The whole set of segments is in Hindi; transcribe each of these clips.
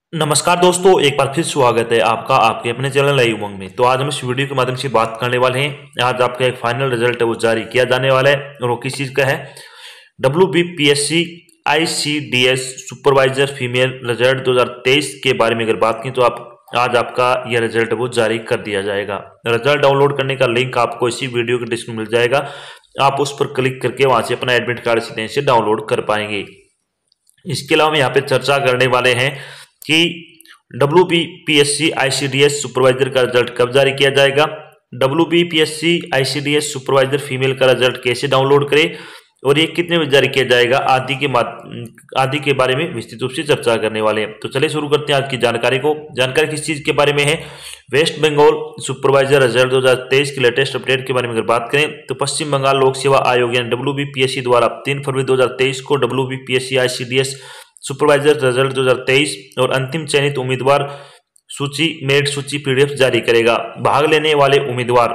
नमस्कार दोस्तों, एक बार फिर स्वागत है आपका आपके अपने चैनल नई उमंग में। तो आज हम इस वीडियो के माध्यम से बात करने वाले हैं। आज आपका एक फाइनल रिजल्ट है वो जारी किया जाने वाला है और वो किस चीज़ का है? WBPSC ICDS supervisor female result 2023 के बारे में अगर बात की तो आज आपका यह रिजल्ट वो जारी कर दिया जाएगा। रिजल्ट डाउनलोड करने का लिंक आपको इसी वीडियो के डिस्क्रिप्शन में मिल जाएगा। आप उस पर क्लिक करके वहां से अपना एडमिट कार्ड सीधे से डाउनलोड कर पाएंगे। इसके अलावा हम यहाँ पे चर्चा करने वाले हैं कि WBPSC ICDS सुपरवाइजर का रिजल्ट कब जारी किया जाएगा, WBPSC ICDS सुपरवाइजर फीमेल का रिजल्ट कैसे डाउनलोड करें और ये कितने बजे जारी किया जाएगा आदि के बारे में विस्तृत रूप से चर्चा करने वाले हैं। तो चलिए शुरू करते हैं आज की जानकारी को। जानकारी किस चीज के बारे में है? वेस्ट बंगाल सुपरवाइजर रिजल्ट 2023 के लेटेस्ट अपडेट के बारे में अगर बात करें तो पश्चिम बंगाल लोक सेवा आयोग यानी WBPSC द्वारा 3 फरवरी 2023 को WBPSC ICDS सुपरवाइजर रिजल्ट 2023 और अंतिम चयनित उम्मीदवार सूची मेरिट सूची PDF जारी करेगा। भाग लेने वाले उम्मीदवार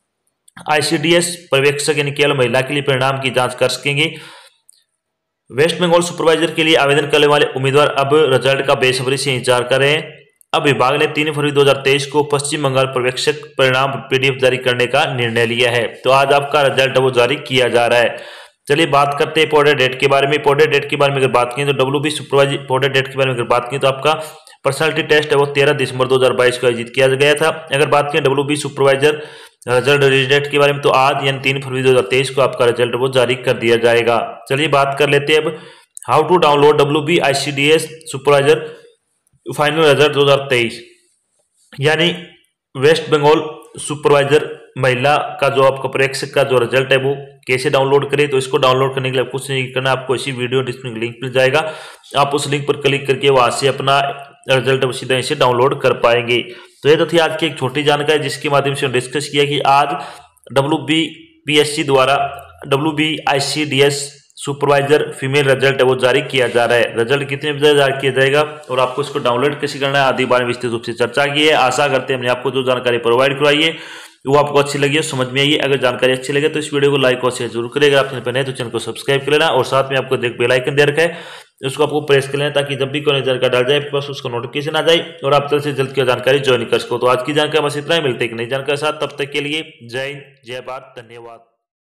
ICDS पर्यवेक्षक यानी केवल महिला के लिए परिणाम की जांच कर सकेंगे। वेस्ट बंगाल सुपरवाइजर के लिए आवेदन करने वाले उम्मीदवार अब रिजल्ट का बेसब्री से इंतजार कर रहे हैं। अब विभाग ने 3 फरवरी 2023 को पश्चिम बंगाल पर्यवेक्षक परिणाम PDF जारी करने का निर्णय लिया है। तो आज आपका रिजल्ट वो जारी किया जा रहा है। चलिए बात करते हैं इंपॉर्टेंट डेट के बारे में। इंपॉर्टेंट डेट के बारे में अगर बात करें तो WB सुपरवाइजर इंपॉर्टेंट डेट के बारे में अगर बात करें तो आपका पर्सनालिटी टेस्ट है वो 13 दिसंबर 2022 को आयोजित किया गया था। अगर बात करें WB supervisor result release date के बारे में तो आज यानी 3 फरवरी 2023 को आपका रिजल्ट वो जारी कर दिया जाएगा। चलिए बात कर लेते हैं अब how to download WB ICDS supervisor final result 2023 यानी वेस्ट बंगाल सुपरवाइजर महिला का जो आपका पर्यवेक्षक का जो रिजल्ट है वो कैसे डाउनलोड करें। तो इसको डाउनलोड करने के लिए कुछ नहीं करना, आपको इसी वीडियो डिस्क्रिप्शन लिंक मिल जाएगा। आप उस लिंक पर क्लिक करके वहां से अपना रिजल्ट सीधा से डाउनलोड कर पाएंगे। तो ये तो थी आज की एक छोटी जानकारी जिसके माध्यम से डिस्कस किया कि आज WBPSC द्वारा WB ICDS supervisor female result है वो जारी किया जा रहा है। रिजल्ट कितने बजे जारी किया जाएगा और आपको इसको डाउनलोड कैसे करना है आदि बारे में विस्तृत रूप से चर्चा की है। आशा करते हैं हमने आपको जो जानकारी प्रोवाइड करवाई है वो आपको अच्छी लगी है, समझ में आई है। अगर जानकारी अच्छी लगे तो इस वीडियो को लाइक और शेयर जरूर करेगा। आप चैनल पर नए तो चैनल को सब्सक्राइब कर लेना और साथ में आपको एक बेल आइकन दे रखा है उसको आपको प्रेस कर लेना ताकि जब भी कोई जानकारी डाल जाए बस उसका नोटिफिकेशन आ जाए और आप जल्द से जल्द की जानकारी ज्वाइन कर सको। तो आज की जानकारी बस इतना ही, मिलते हैं एक नई जानकारी के साथ। तब तक के लिए जय हिंद, जय भारत, धन्यवाद।